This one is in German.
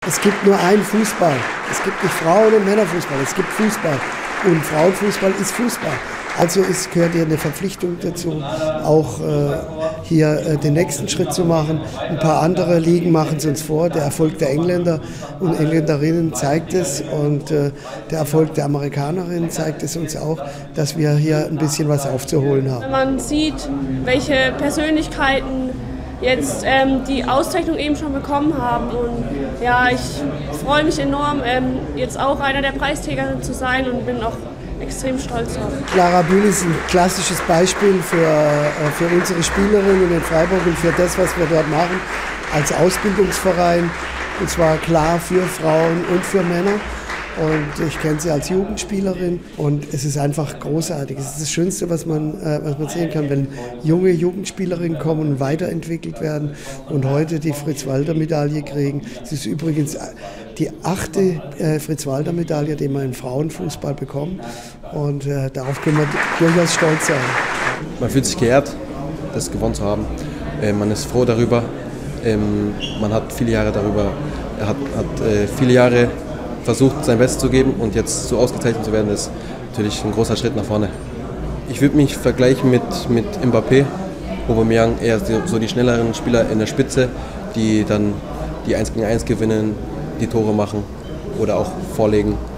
Es gibt nur einen Fußball. Es gibt nicht Frauen- und Männerfußball, es gibt Fußball. Und Frauenfußball ist Fußball. Also gehört hier eine Verpflichtung dazu, auch hier den nächsten Schritt zu machen. Ein paar andere Ligen machen es uns vor. Der Erfolg der Engländer und Engländerinnen zeigt es und der Erfolg der Amerikanerinnen zeigt es uns auch, dass wir hier ein bisschen was aufzuholen haben. Wenn man sieht, welche Persönlichkeiten jetzt die Auszeichnung eben schon bekommen haben. Und ja, ich freue mich enorm, jetzt auch einer der Preisträger zu sein und bin auch extrem stolz drauf. Clara Bühl ist ein klassisches Beispiel für unsere Spielerinnen in Freiburg und für das, was wir dort machen als Ausbildungsverein. Und zwar klar für Frauen und für Männer. Und ich kenne sie als Jugendspielerin und es ist einfach großartig. Es ist das Schönste, was man sehen kann, wenn junge Jugendspielerinnen kommen und weiterentwickelt werden und heute die Fritz-Walter-Medaille kriegen. Es ist übrigens die 8. Fritz-Walter-Medaille, die wir im Frauenfußball bekommen und darauf können wir durchaus stolz sein. Man fühlt sich geehrt, das gewonnen zu haben. Man ist froh darüber. Man hat viele Jahre viele Jahre versucht, sein Bestes zu geben und jetzt so ausgezeichnet zu werden, ist natürlich ein großer Schritt nach vorne. Ich würde mich vergleichen mit Mbappé, Aubameyang, eher so die schnelleren Spieler in der Spitze, die dann die 1 gegen 1 gewinnen, die Tore machen oder auch vorlegen.